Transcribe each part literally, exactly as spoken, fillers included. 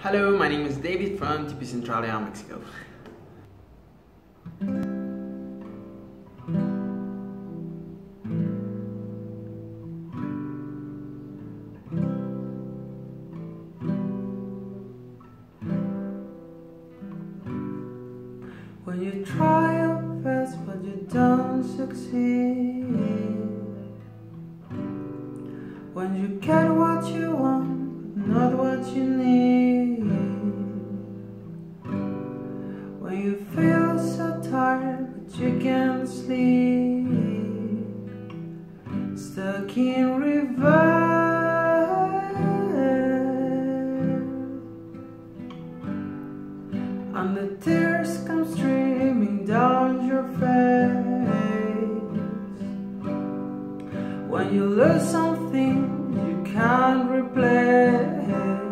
Hello, my name is David from T P Centralia, Mexico. When you try your best but you don't succeed, when you get what you want but not what you need, when you feel so tired but you can't sleep, stuck in reverse, and the tears come streaming down your face. When you lose something you can't replace,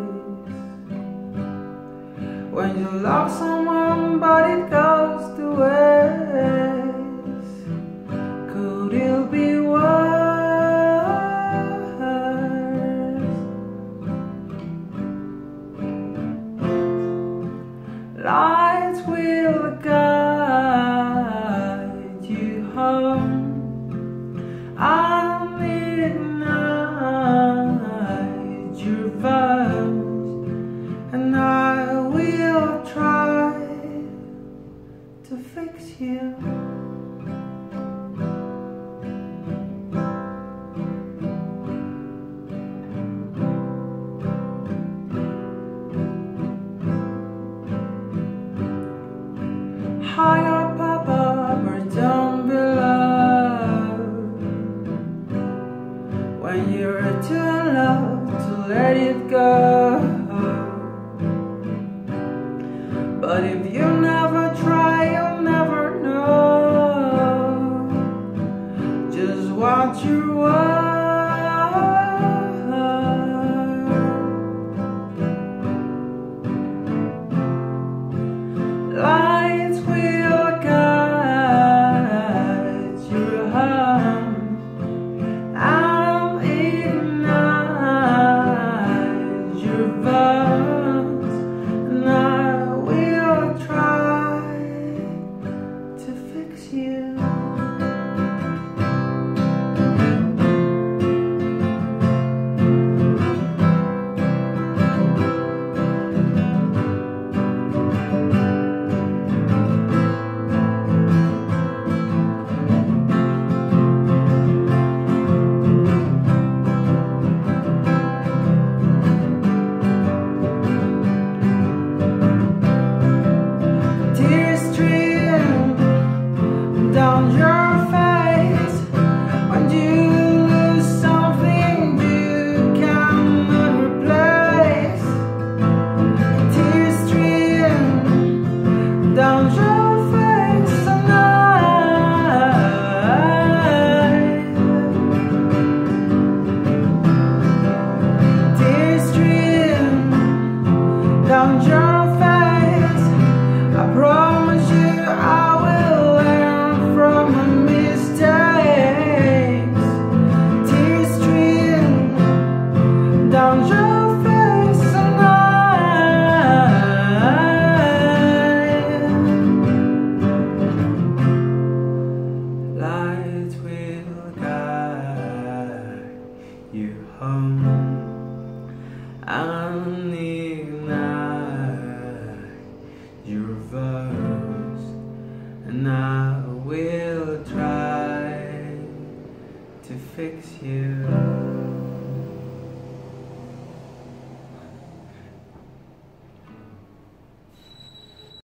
when you love someone but it goes to waste, could it be worse? Lights will guide you home, I'll ignite your vows, and I will try to fix you. High up above or down below, when you're too in love to let it go. But if you never try, you'll never know just what you want. Lights will guide your home, I'll ignite your vows, and I will try to fix you. Down your face when you lose something you cannot replace. Tears stream down your face tonight. Tears stream down your face. I promise you I will learn from my mistakes. Tears stream down your face tonight. Lights will guide you home and ignite your vows, and I will try to fix you.